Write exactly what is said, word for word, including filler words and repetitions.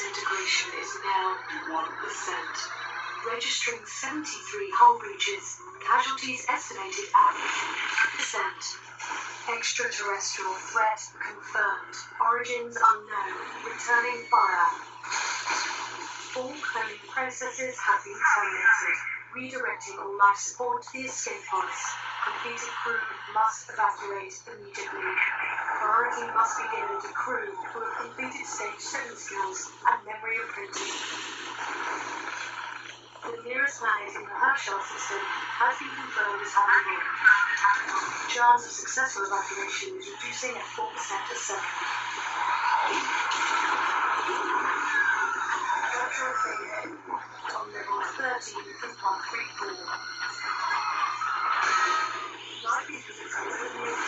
disintegration is now one percent. Registering seventy-three hull breaches, casualties estimated at one percent. Extraterrestrial threat confirmed. Origins unknown. Returning fire. All cloning processes have been terminated. Redirecting all life support to the escape pods. Completed crew must evacuate immediately. Priority must be given to crew who have completed stage seven skills and memory imprinting. The nearest planet in the Herschel system has been confirmed as habitable. Chance of successful evacuation is reducing at four percent a second. Virtual failure on level thirteen from one three four. Live visitors are